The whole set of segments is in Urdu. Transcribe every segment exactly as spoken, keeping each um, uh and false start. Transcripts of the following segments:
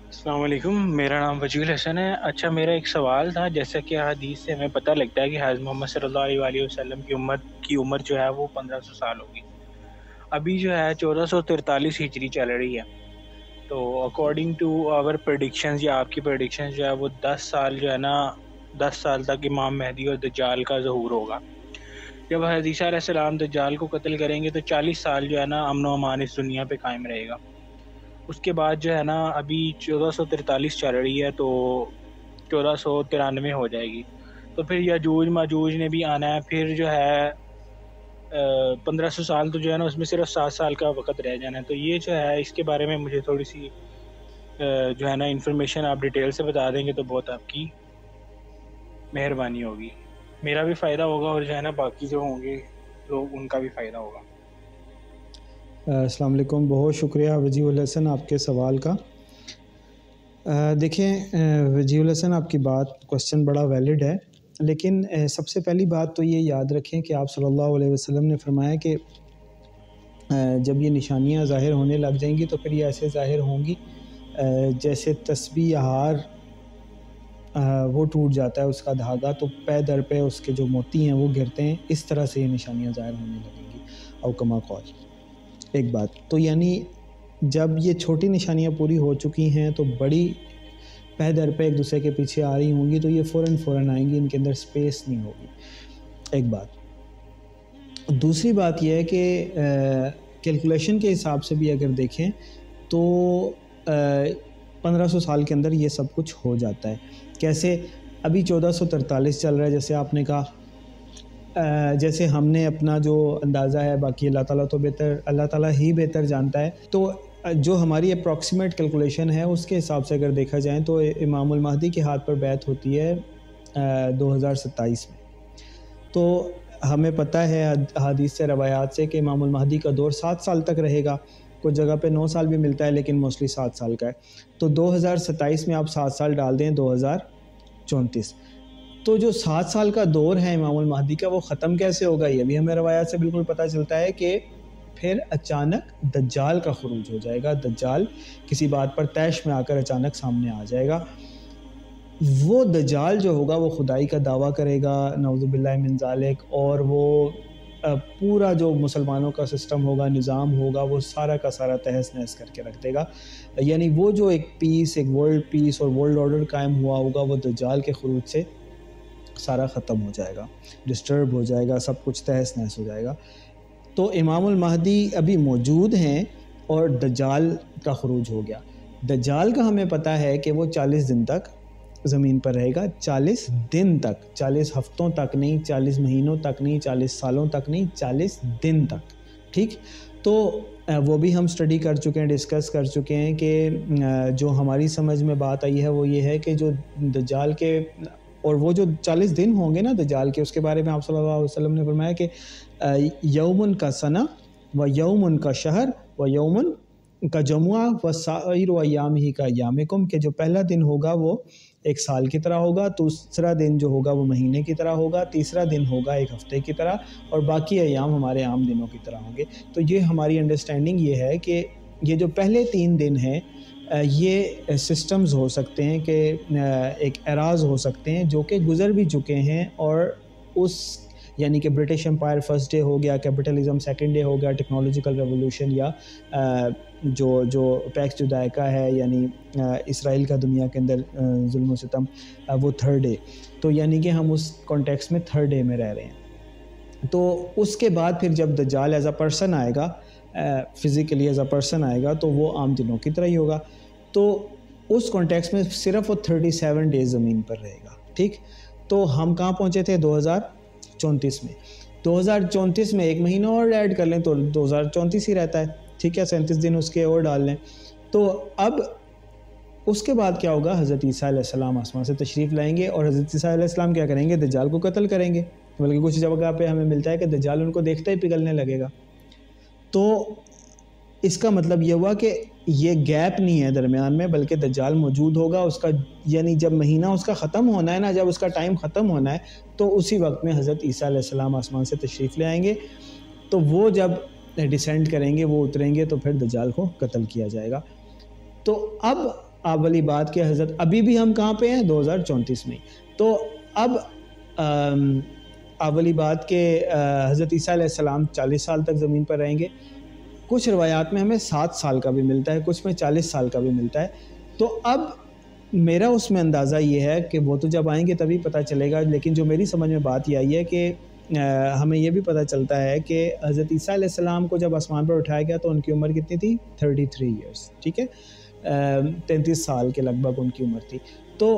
السلام علیکم، میرا نام وجیح الحسن ہے۔ اچھا، میرا ایک سوال تھا، جیسا کہ حدیث سے ہمیں پتہ لگتا ہے کہ حضرت محمد صلی اللہ علیہ وآلہ وسلم کی امت کی عمر جو ہے وہ پندرہ سو سال ہوگی۔ ابھی جو ہے چودہ سو ترتالیس ہجری چل رہی ہے، تو اکارڈنگ ٹو آور پریڈکشنز یا آپ کی پریڈکشنز جو ہے وہ دس سال جو ہے نا دس سال تک امام مہدی اور دجال کا ظہور ہوگا۔ جب حضرت عیسیٰ علیہ السلام دجال کو قتل کریں گے تو چالیس سال جو ہے نا امن و امان اس دنیا پہ قائم رہے گا۔ اس کے بعد جو ہے نا ابھی چودہ سو ترتالیس چل رہی ہے، تو چودہ سو ترانوے ہو جائے گی، تو پھر یاجوج ماجوج نے بھی آنا ہے، پھر جو ہے پندرہ سو سال تو جو ہے نا اس میں صرف سات سال کا وقت رہ جانا ہے۔ تو یہ جو ہے اس کے بارے میں مجھے تھوڑی سی جو ہے نا انفارمیشن آپ ڈیٹیل سے بتا دیں گے تو بہت آپ کی مہربانی ہوگی، میرا بھی فائدہ ہوگا اور جو ہے نا باقی جو ہوں گے لوگ ان کا بھی فائدہ ہوگا۔ السلام علیکم، بہت شکریہ وجیح الحسن آپ کے سوال کا۔ دیکھیں وجیح الحسن، آپ کی بات کوسچن بڑا ویلڈ ہے، لیکن سب سے پہلی بات تو یہ یاد رکھیں کہ آپ صلی اللہ علیہ وسلم نے فرمایا کہ جب یہ نشانیاں ظاہر ہونے لگ جائیں گی تو پھر یہ ایسے ظاہر ہوں گی جیسے تسبیح یا ہار وہ ٹوٹ جاتا ہے اس کا دھاگا، تو پے در پہ اس کے جو موتی ہیں وہ گرتے ہیں، اس طرح سے یہ نشانیاں ظاہر ہونے لگیں گی او کما قال۔ ایک بات تو یعنی جب یہ چھوٹی نشانیاں پوری ہو چکی ہیں تو بڑی پہ در پہ ایک دوسرے کے پیچھے آ رہی ہوں گی، تو یہ فوراً فوراً آئیں گی، ان کے اندر سپیس نہیں ہوگی۔ ایک بات۔ دوسری بات یہ ہے کہ کیلکولیشن کے حساب سے بھی اگر دیکھیں تو پندرہ سو سال کے اندر یہ سب کچھ ہو جاتا ہے۔ کیسے؟ ابھی چودہ سو ترتالیس چل رہا ہے جیسے آپ نے کہا، جیسے ہم نے اپنا جو اندازہ ہے، باقی اللہ تعالیٰ تو بہتر اللہ تعالیٰ ہی بہتر جانتا ہے، تو جو ہماری اپروکسیمیٹ کیلکولیشن ہے اس کے حساب سے اگر دیکھا جائیں تو امام المہدی کے ہاتھ پر بیعت ہوتی ہے دو ہزار ستائیس میں۔ تو ہمیں پتہ ہے حدیث سے روایات سے کہ امام المہدی کا دور سات سال تک رہے گا، کچھ جگہ پہ نو سال بھی ملتا ہے لیکن موسٹلی سات سال کا ہے۔ تو دو ہزار ستائیس میں آپ سات سال ڈال دیں، دو ہزار چونتیس، تو جو سات سال کا دور ہے امام المہدی کا وہ ختم کیسے ہوگا؟ یہ بھی ہمیں روایات سے بالکل پتہ چلتا ہے کہ پھر اچانک دجال کا خروج ہو جائے گا، دجال کسی بات پر طیش میں آ کر اچانک سامنے آ جائے گا۔ وہ دجال جو ہوگا وہ خدائی کا دعویٰ کرے گا، نعوذ باللہ من ذالک، اور وہ پورا جو مسلمانوں کا سسٹم ہوگا، نظام ہوگا، وہ سارا کا سارا تہس نہس کر کے رکھ دے گا۔ یعنی وہ جو ایک پیس، ایک ورلڈ پیس اور ورلڈ آرڈر قائم ہوا ہوگا وہ دجال کے خروج سے سارا ختم ہو جائے گا، ڈسٹرب ہو جائے گا، سب کچھ تہس نہس ہو جائے گا۔ تو امام المہدی ابھی موجود ہیں اور دجال کا خروج ہو گیا۔ دجال کا ہمیں پتہ ہے کہ وہ چالیس دن تک زمین پر رہے گا، چالیس دن تک، چالیس ہفتوں تک نہیں، چالیس مہینوں تک نہیں، چالیس سالوں تک نہیں، چالیس دن تک، ٹھیک؟ تو وہ بھی ہم سٹڈی کر چکے ہیں، ڈسکس کر چکے ہیں کہ جو ہماری سمجھ میں بات آئی ہے وہ یہ ہے کہ جو دجال کے اور وہ جو چالیس دن ہوں گے نا دجال کے، اس کے بارے میں آپ صلی اللہ علیہ وسلم نے فرمایا کہ یومن کا سنہ و یومن کا شہر و یومن کا جمعہ و سائر ایام ہی کا ایامکم، کہ جو پہلا دن ہوگا وہ ایک سال کی طرح ہوگا، دوسرا دن جو ہوگا وہ مہینے کی طرح ہوگا، تیسرا دن ہوگا ایک ہفتے کی طرح، اور باقی ایام ہمارے عام دنوں کی طرح ہوں گے۔ تو یہ ہماری انڈرسٹینڈنگ یہ ہے کہ یہ جو پہلے تین دن ہیں یہ سسٹمز ہو سکتے ہیں کہ ایک اراز ہو سکتے ہیں جو کہ گزر بھی چکے ہیں، اور اس یعنی کہ برٹش امپائر فرسٹ ڈے ہو گیا، کیپٹلزم سیکنڈ ڈے ہو گیا، ٹیکنالوجیکل ریولوشن یا جو جو پیکس جدائکہ ہے یعنی اسرائیل کا دنیا کے اندر ظلم و ستم، وہ تھرڈ ڈے، تو یعنی کہ ہم اس کانٹیکس میں تھرڈ ڈے میں رہ رہے ہیں۔ تو اس کے بعد پھر جب دجال ایز اے پرسن آئے گا، فزیکلی ایز اے پرسن آئے گا، تو وہ عام دنوں کی طرح ہی ہوگا، تو اس کانٹیکس میں صرف وہ تھرٹی سیون ڈیز زمین پر رہے گا، ٹھیک؟ تو ہم کہاں پہنچے تھے؟ دو ہزار چونتیس میں۔ دو ہزار چونتیس میں ایک مہینہ اور ایڈ کر لیں تو دو ہزار چونتیس ہی رہتا ہے، ٹھیک ہے؟ سینتیس دن اس کے اور ڈال لیں۔ تو اب اس کے بعد کیا ہوگا؟ حضرت عیسیٰ علیہ السلام آسمان سے تشریف لائیں گے اور حضرت عیسیٰ علیہ السلام کیا کریں گے؟ دجال کو قتل کریں گے، بلکہ کچھ جگہ پہ ہمیں ملتا ہے کہ دجال ان کو دیکھتے ہی پگھلنے لگے گا۔ تو اس کا مطلب یہ ہوا کہ یہ گیپ نہیں ہے درمیان میں، بلکہ دجال موجود ہوگا، اس کا یعنی جب مہینہ اس کا ختم ہونا ہے نا، جب اس کا ٹائم ختم ہونا ہے تو اسی وقت میں حضرت عیسیٰ علیہ السلام آسمان سے تشریف لے آئیں گے۔ تو وہ جب ڈیسینڈ کریں گے، وہ اتریں گے، تو پھر دجال کو قتل کیا جائے گا۔ تو اب آپ والی بات کہ حضرت ابھی بھی ہم کہاں پہ ہیں دو ہزار چونتیس میں. تو اب آپ والی بات کہ حضرت عیسیٰ علیہ السلام چالیس سال تک زمین پر رہیں گے. کچھ روایات میں ہمیں سات سال کا بھی ملتا ہے, کچھ میں چالیس سال کا بھی ملتا ہے. تو اب میرا اس میں اندازہ یہ ہے کہ وہ تو جب آئیں گے تبھی پتہ چلے گا, لیکن جو میری سمجھ میں بات یہ آئی ہے کہ ہمیں یہ بھی پتہ چلتا ہے کہ حضرت عیسیٰ علیہ السلام کو جب آسمان پر اٹھایا گیا تو ان کی عمر کتنی تھی؟ تھرٹی تھری ایئرس, ٹھیک ہے, تینتیس سال کے لگ بھگ ان کی عمر تھی. تو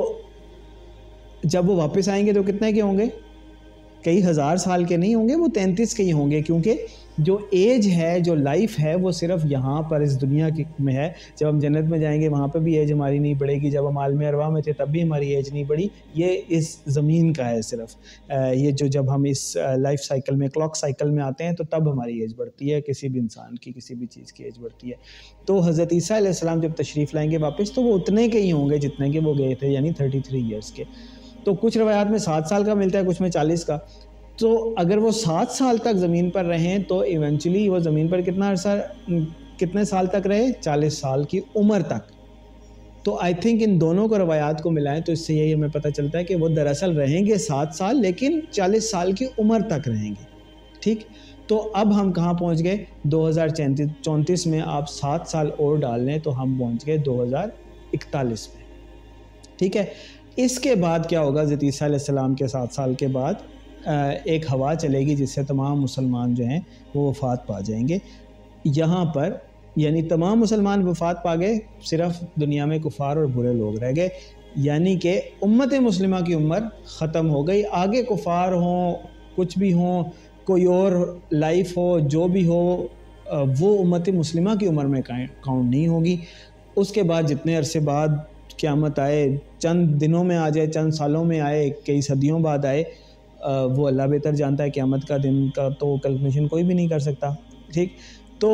جب وہ واپس آئیں گے تو کتنے کے ہوں گے؟ کئی ہزار سال کے نہیں ہوں گے, وہ تینتیس کے ہی ہوں گے, کیونکہ جو ایج ہے, جو لائف ہے, وہ صرف یہاں پر اس دنیا کی میں ہے. جب ہم جنت میں جائیں گے وہاں پہ بھی ایج ہماری نہیں بڑھے گی, جب ہم عالم ارواح میں تھے تب بھی ہماری ایج نہیں بڑھی. یہ اس زمین کا ہے صرف. یہ جو جب ہم اس لائف سائیکل میں, کلاک سائیکل میں آتے ہیں تو تب ہماری ایج بڑھتی ہے, کسی بھی انسان کی, کسی بھی چیز کی ایج بڑھتی ہے. تو حضرت عیسیٰ علیہ السلام جب تشریف لائیں گے واپس تو وہ اتنے کے ہی ہوں گے جتنے کے وہ گئے تھے, یعنی تھرٹی تھری ایئرس کے. تو کچھ روایات میں سات سال کا ملتا ہے, کچھ میں چالیس کا. تو اگر وہ سات سال تک زمین پر رہیں تو ایونچولی وہ زمین پر کتنا عرصہ, کتنے سال تک رہے؟ چالیس سال کی عمر تک. تو آئی تھنک ان دونوں کو روایات کو ملائیں تو اس سے یہی ہمیں پتہ چلتا ہے کہ وہ دراصل رہیں گے سات سال, لیکن چالیس سال کی عمر تک رہیں گے. ٹھیک, تو اب ہم کہاں پہنچ گئے؟ دو ہزار چونتیس میں آپ سات سال اور ڈال لیں تو ہم پہنچ گئے دو ہزار اکتالیس میں. ٹھیک ہے, اس کے بعد کیا ہوگا؟ حضرت عیسیٰ علیہ السلام کے سات سال کے بعد ایک ہوا چلے گی جس سے تمام مسلمان جو ہیں وہ وفات پا جائیں گے یہاں پر. یعنی تمام مسلمان وفات پا گئے, صرف دنیا میں کفار اور برے لوگ رہ گئے. یعنی کہ امت مسلمہ کی عمر ختم ہو گئی. آگے کفار ہوں, کچھ بھی ہوں, کوئی اور لائف ہو, جو بھی ہو, وہ امت مسلمہ کی عمر میں کاؤنٹ نہیں ہوگی. اس کے بعد جتنے عرصے بعد قیامت آئے, چند دنوں میں آ جائے, چند سالوں میں آئے, کئی صدیوں بعد آئے, وہ اللہ بہتر جانتا ہے. قیامت کا دن کا تو کیلکولیشن کوئی بھی نہیں کر سکتا. ٹھیک, تو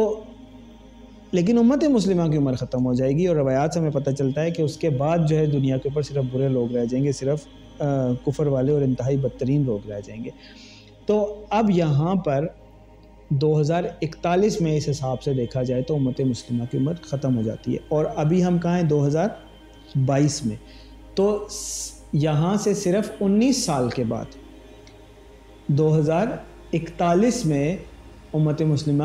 لیکن امت مسلمہ کی عمر ختم ہو جائے گی, اور روایات سے ہمیں پتہ چلتا ہے کہ اس کے بعد جو ہے دنیا کے اوپر صرف برے لوگ رہ جائیں گے, صرف کفر والے اور انتہائی بدترین لوگ رہ جائیں گے. تو اب یہاں پر دو ہزار اکتالیس میں اس حساب سے دیکھا جائے تو امت مسلمہ کی عمر ختم ہو جاتی ہے. اور ابھی ہم کہاں ہیں؟ دو ہزار بائیس میں. تو یہاں سے صرف انیس سال کے بعد دو ہزار اکتالیس میں امت مسلمہ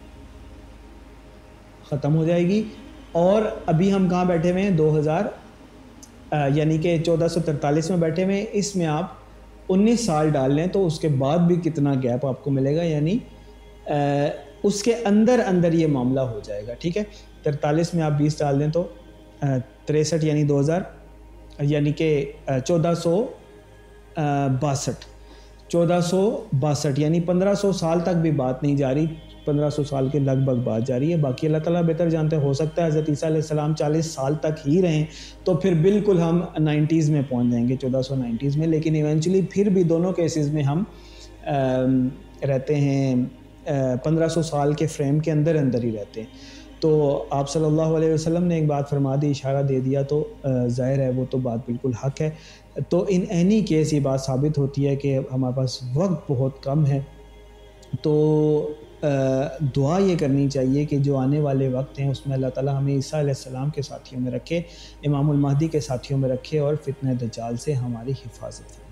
ختم ہو جائے گی. اور ابھی ہم کہاں بیٹھے ہوئے ہیں؟ دو ہزار یعنی کہ چودہ سو ترتالیس میں بیٹھے ہوئے ہیں. اس میں آپ انیس سال ڈال لیں تو اس کے بعد بھی کتنا گیپ آپ کو ملے گا, یعنی اس کے اندر اندر یہ معاملہ ہو جائے گا. ٹھیک ہے, ترتالیس میں آپ بیس ڈال دیں تو تریسٹھ, یعنی دو ہزار یعنی کہ چودہ سو باسٹھ چودہ سو باسٹھ یعنی پندرہ سو سال تک بھی بات نہیں جا رہی, پندرہ سو سال کے لگ بھگ بات جا رہی ہے. باقی اللہ تعالیٰ بہتر جانتے, ہو سکتا ہے حضرت عیسیٰ علیہ السلام چالیس سال تک ہی رہیں تو پھر بالکل ہم نائنٹیز میں پہنچ جائیں گے, چودہ سو نائنٹیز میں. لیکن ایونچولی پھر بھی دونوں کیسز میں ہم رہتے ہیں پندرہ سو سال کے فریم کے اندر اندر ہی رہتے ہیں. تو آپ صلی اللہ علیہ وسلم نے ایک بات فرما دی, اشارہ دے دیا, تو ظاہر ہے وہ تو بات بالکل حق ہے. تو ان اینی کیس یہ بات ثابت ہوتی ہے کہ ہمارے پاس وقت بہت کم ہے. تو دعا یہ کرنی چاہیے کہ جو آنے والے وقت ہیں اس میں اللہ تعالیٰ ہمیں عیسیٰ علیہ السلام کے ساتھیوں میں رکھے, امام المہدی کے ساتھیوں میں رکھے, اور فتنہ دجال سے ہماری حفاظت